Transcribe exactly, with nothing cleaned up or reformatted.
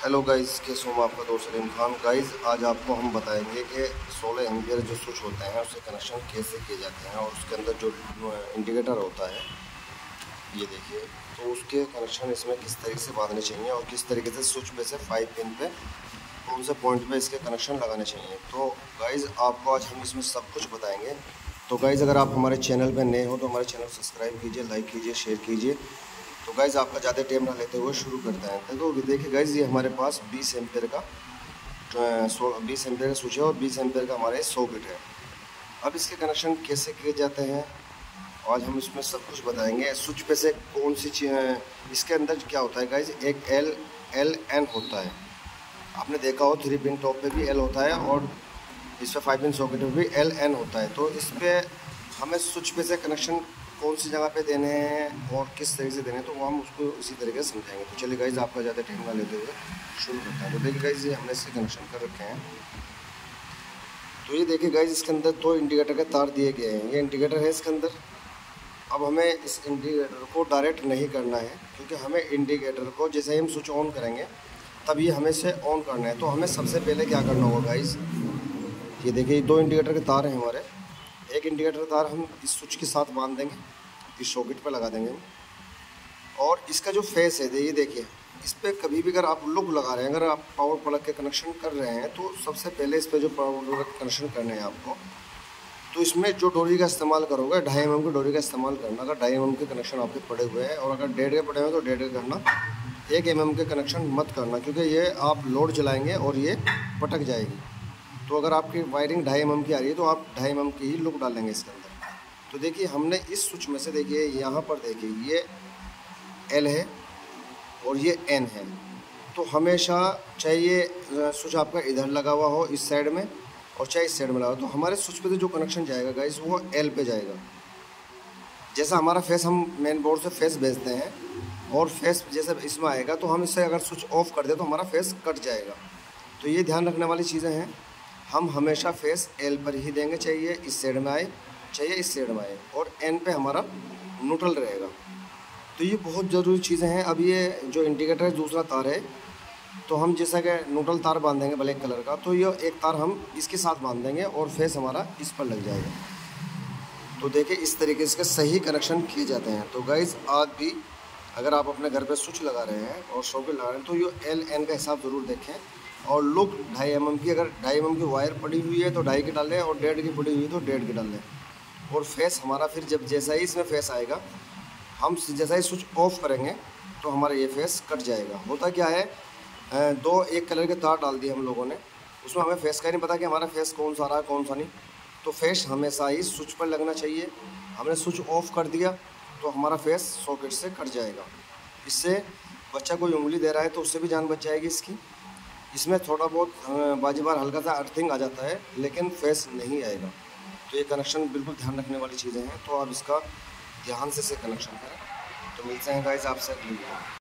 Hello guys, कैसे हूँ आपका दोस्त सलीम खान। गाइज़ आज आपको हम बताएंगे कि सोलह एम्पियर जो स्विच होते हैं उससे कनेक्शन कैसे किए जाते हैं और उसके अंदर जो इंडिकेटर होता है ये देखिए, तो उसके कनेक्शन इसमें किस तरीके से बांधने चाहिए और किस तरीके से स्विच में से फाइव पिन पे कौन से पॉइंट पे इसके कनेक्शन लगाने चाहिए। तो गाइज़ आपको आज हम इसमें सब कुछ बताएँगे। तो गाइज़ अगर आप हमारे चैनल पर नए हो तो हमारे चैनल सब्सक्राइब कीजिए, लाइक कीजिए, शेयर कीजिए। तो गाइज़ आपका ज़्यादा टाइम ना लेते हुए शुरू करते हैं। तो देखिए गाइज़, ये हमारे पास बीस एम्पियर का बीस एम्पियर का स्विच है और बीस एम्पियर का हमारे सॉकेट है। अब इसके कनेक्शन कैसे किए जाते हैं आज हम इसमें सब कुछ बताएंगे। स्विच पे से कौन सी चीज़ इसके अंदर क्या होता है गाइज़, एक एल एल एन होता है। आपने देखा हो थ्री पिन टॉप पे भी एल होता है और इस पर फाइव पिन सॉकेट में भी एल एन होता है। तो इस पर हमें स्विच पे से कनेक्शन कौन सी जगह पे देने हैं और किस तरीके से देने हैं, तो वो हम उसको इसी तरीके से समझाएंगे। तो चलिए गाइज़ आपका ज़्यादा टाइम ना लेते हुए शुरू करते हैं। तो देखिए गाइज़, ये हमने इससे कनेक्शन कर रखे हैं। तो ये देखिए गाइज़, इसके अंदर दो इंडिकेटर के तार दिए गए हैं। ये इंडिकेटर है इसके अंदर। अब हमें इस इंडिकेटर को डायरेक्ट नहीं करना है, क्योंकि हमें इंडिकेटर को जैसे ही हम स्विच ऑन करेंगे तभी हमें इसे ऑन करना है। तो हमें सबसे पहले क्या करना होगा गाइज़, ये देखिए दो इंडिकेटर के तार हैं हमारे। एक इंडिकेटर तार हम इस स्विच के साथ बांध देंगे, इस सॉकेट पर लगा देंगे हम। और इसका जो फेस है ये देखिए, इस पर कभी भी अगर आप लुक लगा रहे हैं, अगर आप पावर प्लग के कनेक्शन कर रहे हैं तो सबसे पहले इस पर जो पावर प्लग कनेक्शन करने हैं आपको, तो इसमें जो डोरी का इस्तेमाल करोगे ढाई एम एम की डोरी का इस्तेमाल करना। अगर ढाई एम एम के कनेक्शन आपके पड़े हुए हैं और अगर डेढ़ के पड़े हुए हैं तो डेढ़ के करना, एक एम एम के कनेक्शन मत करना, क्योंकि ये आप लोड चलाएँगे और ये पटक जाएगी। तो अगर आपकी वायरिंग ढाई एम एम की आ रही है तो आप ढाई एम एम की ही लुक डालेंगे इसके अंदर। तो देखिए हमने इस स्विच में से देखिए यहाँ पर देखिए ये एल है और ये एन है। तो हमेशा चाहिए स्विच आपका इधर लगा हुआ हो इस साइड में और चाहे इस साइड में लगा हो। तो हमारे स्विच पे जो कनेक्शन जाएगा गाइस वो एल पे जाएगा। जैसा हमारा फेस हम मेन बोर्ड से फेस भेजते हैं और फेस जैसे इसमें आएगा तो हम इससे अगर स्विच ऑफ कर दें तो हमारा फेस कट जाएगा। तो ये ध्यान रखने वाली चीज़ें हैं। हम हमेशा फेस एल पर ही देंगे, चाहिए इस साइड में आए चाहिए इस साइड में आए, और एन पे हमारा न्यूट्रल रहेगा। तो ये बहुत ज़रूरी चीज़ें हैं। अब ये जो इंडिकेटर है दूसरा तार है, तो हम जैसा कि न्यूट्रल तार बांधेंगे ब्लैक कलर का, तो ये एक तार हम इसके साथ बांध देंगे और फेस हमारा इस पर लग जाएगा। तो देखिए इस तरीके से सही कनेक्शन किए जाते हैं। तो गाइज़ आज भी अगर आप अपने घर पे स्विच लगा रहे हैं और सॉकेट लगा रहे हैं तो ये एल एन का हिसाब ज़रूर देखें। और लुक ढाई एम एम की, अगर ढाई एम एम की वायर पड़ी हुई है तो ढाई की डाल लें और डेढ़ की पड़ी हुई है तो डेढ़ की डाल लें। और फेस हमारा फिर जब जैसा ही इसमें फेस आएगा, हम जैसा ही स्विच ऑफ करेंगे तो हमारा ये फेस कट जाएगा। होता क्या है, दो एक कलर के तार डाल दिए हम लोगों ने, उसमें हमें फेस का नहीं पता कि हमारा फेस कौन सा रहा है कौन सा नहीं। तो फेस हमेशा ही स्विच पर लगना चाहिए। हमने स्विच ऑफ कर दिया तो हमारा फेस सॉकेट से कट जाएगा। इससे बच्चा कोई उंगली दे रहा है तो उससे भी जान बच जाएगी इसकी। इसमें थोड़ा बहुत बाजी बार हल्का सा अर्थिंग आ जाता है लेकिन फेस नहीं आएगा। तो ये कनेक्शन बिल्कुल ध्यान रखने वाली चीज़ें हैं। तो आप इसका ध्यान से से कनेक्शन करें। तो मिलते हैं गाइस आपसे अगली वीडियो।